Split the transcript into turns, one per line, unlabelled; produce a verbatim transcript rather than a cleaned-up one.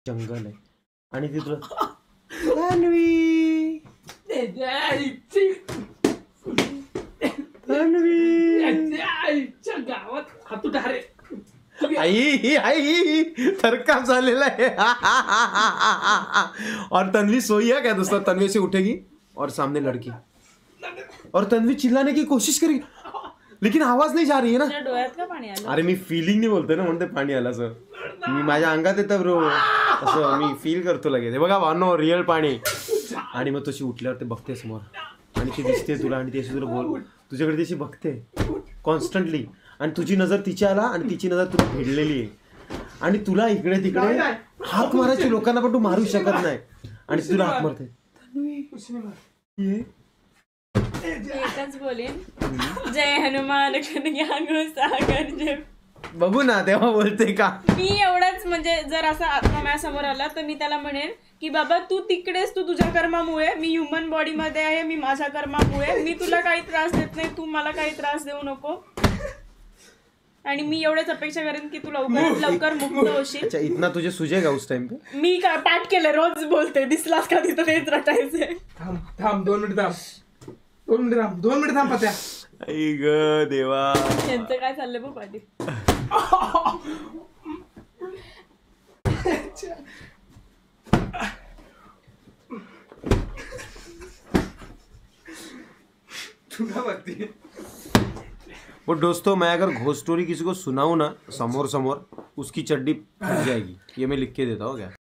जंगल आहे आणि ते तुला तन्वी तन्वी
गावात हातू ढारे
आई आई थरकाप झालेला है। और तन्वी सोई है क्या दोस्तों? तन्वी से उठेगी और सामने लड़की और तन्वी चिल्लाने की कोशिश करेगी लेकिन आवाज नहीं जा रही है ना।
डोळ्यात का पाणी आलं?
अरे मी फिलिंग नाही बोलतोय ना म्हणते पाणी आलं असं मी माझ्या अंगात येतं ब्रो असं मी फील करतो लगेच। बघा भानो रिअल पाणी आणि मग तशी उठल्यावर ते बघते समोर आणि ती दिसते तुला आणि ती अशी तुला बोल तुझ्याकडे त्याची बघते कॉन्स्टंटली आणि तुझी नजर तिच्याला आणि तिची नजर तुला भिडलेली आहे आणि तुला इकडे तिकडे हाक मारायची लोकांना पण तू मारू शकत नाही आणि तुला हाक मारते
एकच बोलेन जय हनुमान ज्ञान सागर जय।
बघू ना तेव्हा बोलते का
मी एवढंच म्हणजे जर असा आत्मा माझ्यासमोर आला तर मी त्याला म्हणेन की बाबा तू तिकडेस, तू तुझ्या कर्मामुळे, मी ह्युमन बॉडी मध्ये आहे, मी माझ्या कर्मामुळे, मी तुला काही त्रास देत नाही, तू मला काही त्रास देऊ नको आणि मी एवढंच अपेक्षा करेन की तू लवकर लवकर मुक्त होशील।
अच्छा इतना तुझे सुझेगा उस टाइम पे?
मी काय पाठ केलं रोज बोलते दिसलास का तिथं तेच रटायचे।
थांब थांब दोन मिनिट थांब दोन मिनिट थांब दोन मिनिट थांब पत्या
आई ग देवा
त्यांचं काय चाललंय बघ पाटील। वो दोस्तों मैं अगर घोस्ट स्टोरी किसी को सुनाऊं ना समोर समोर उसकी चड्डी फट जाएगी, ये मैं लिख के देता हूँ क्या।